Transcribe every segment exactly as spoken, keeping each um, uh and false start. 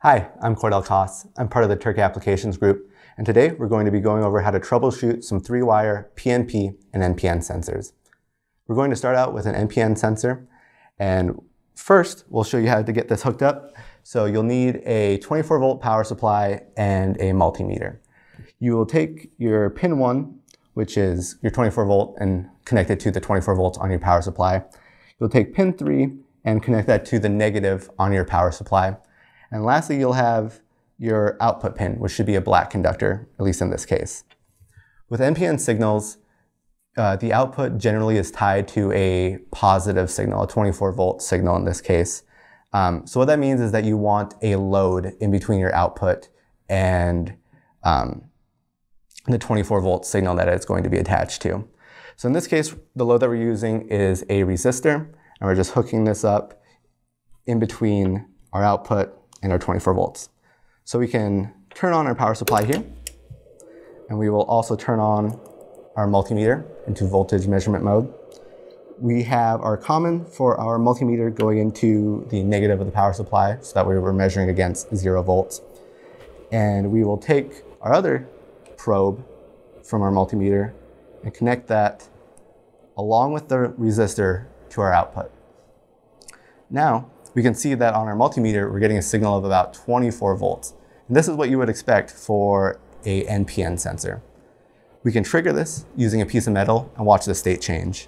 Hi, I'm Cordell Koss. I'm part of the Turk Applications Group, and today we're going to be going over how to troubleshoot some three-wire P N P and N P N sensors. We're going to start out with an N P N sensor, and first we'll show you how to get this hooked up. So you'll need a twenty-four volt power supply and a multimeter. You will take your pin one, which is your twenty-four volt, and connect it to the twenty-four volts on your power supply. You'll take pin three and connect that to the negative on your power supply. And lastly, you'll have your output pin, which should be a black conductor, at least in this case. With N P N signals, uh, the output generally is tied to a positive signal, a twenty-four volt signal in this case. Um, so what that means is that you want a load in between your output and um, the twenty-four volt signal that it's going to be attached to. So in this case, the load that we're using is a resistor, and we're just hooking this up in between our output and our twenty-four volts. So we can turn on our power supply here, and we will also turn on our multimeter into voltage measurement mode. We have our common for our multimeter going into the negative of the power supply, so that way we're measuring against zero volts. And we will take our other probe from our multimeter and connect that along with the resistor to our output. Now, we can see that on our multimeter, we're getting a signal of about twenty-four volts. And this is what you would expect for a N P N sensor. We can trigger this using a piece of metal and watch the state change.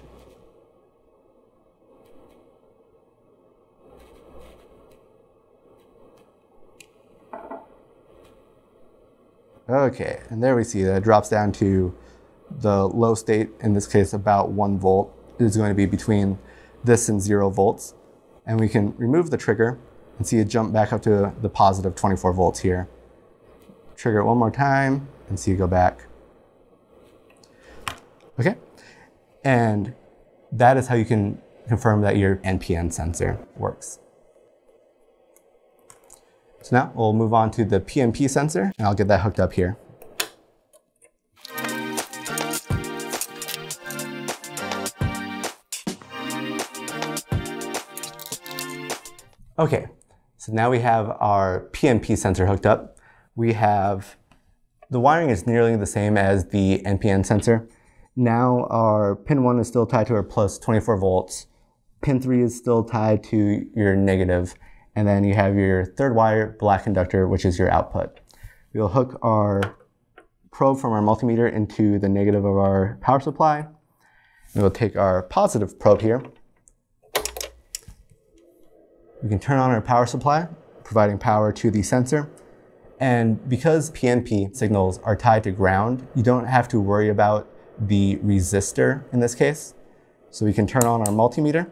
Okay, and there we see that it drops down to the low state, in this case about one volt. It is going to be between this and zero volts. And we can remove the trigger and see it jump back up to the positive twenty-four volts here. Trigger it one more time and see it go back. Okay, and that is how you can confirm that your N P N sensor works. So now we'll move on to the P N P sensor, and I'll get that hooked up here. Okay, so now we have our P N P sensor hooked up. We have, the wiring is nearly the same as the N P N sensor. Now our pin one is still tied to our plus twenty-four volts. Pin three is still tied to your negative. And then you have your third wire black conductor, which is your output. We'll hook our probe from our multimeter into the negative of our power supply. And we'll take our positive probe here. We can turn on our power supply, providing power to the sensor. And because P N P signals are tied to ground, you don't have to worry about the resistor in this case. So we can turn on our multimeter,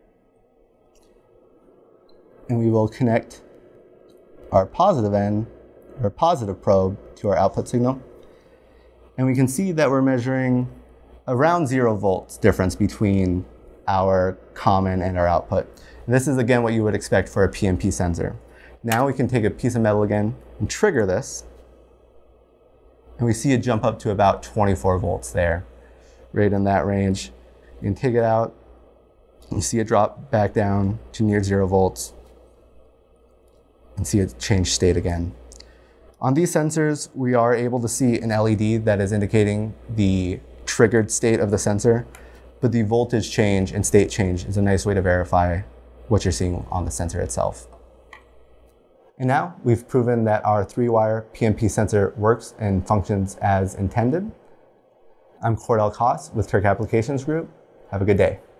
and we will connect our positive end, or positive probe, to our output signal. And we can see that we're measuring around zero volts difference between our common and our output. And this is again what you would expect for a P N P sensor. Now we can take a piece of metal again and trigger this, and we see it jump up to about twenty-four volts there, right in that range. You can take it out, and you see it drop back down to near zero volts, and see it change state again. On these sensors, we are able to see an L E D that is indicating the triggered state of the sensor, but the voltage change and state change is a nice way to verify what you're seeing on the sensor itself. And now we've proven that our three-wire P N P sensor works and functions as intended. I'm Cordell Koss with Turk Applications Group. Have a good day.